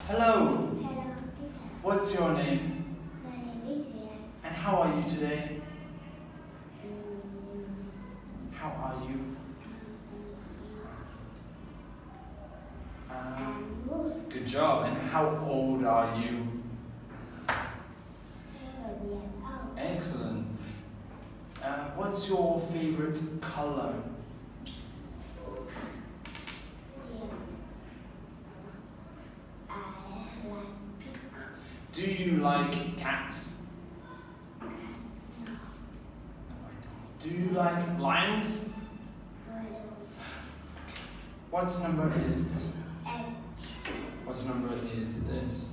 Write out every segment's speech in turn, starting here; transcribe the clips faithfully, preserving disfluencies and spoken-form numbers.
Hello. Hello, teacher. What's your name? My name is Rian. And how are you today? Mm, How are you? Um, I'm good. good job. And how old are you? Seven years old. Excellent. Uh, what's your favorite color? Yeah. I like pink. Do you like cats? No, No, I don't. Do you like lions? no, I don't. What number is this? F. What number is this?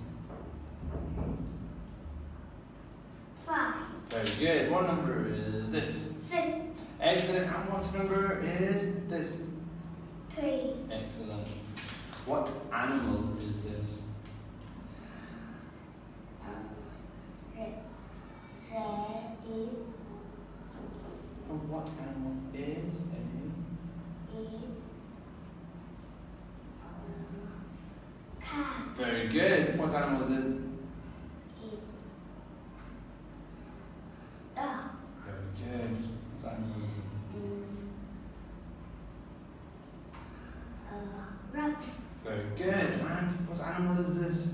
Five. Very good. What number is this? Six. Excellent. And what number is this? Three. Excellent. What animal is this? Um, red. Red is Oh, what animal is a is um, cat. Very good. What animal is it? Is dog. Very good. What animal is it? Mm, uh, rabbit. Very good. And what animal is this?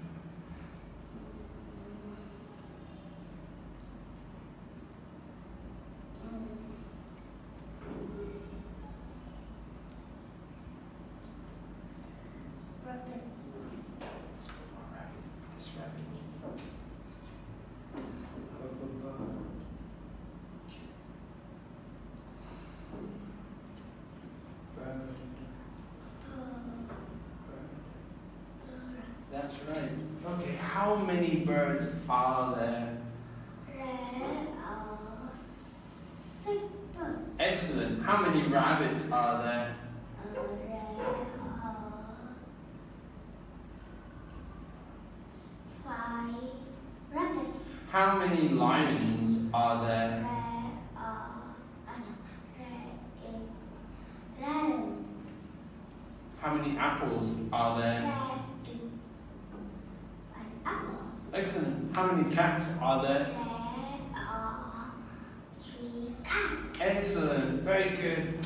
Rabbit. Oh, rabbit. This rabbit. Bird. That's right. Okay, how many birds are there? There are six birds. Excellent. How many rabbits are there? Uh, there are five rabbits. How many lions are There there? are uh, there is lion. How many apples are there? There is an apple. Excellent. How many cats are there? There are three cats. Excellent. Very good.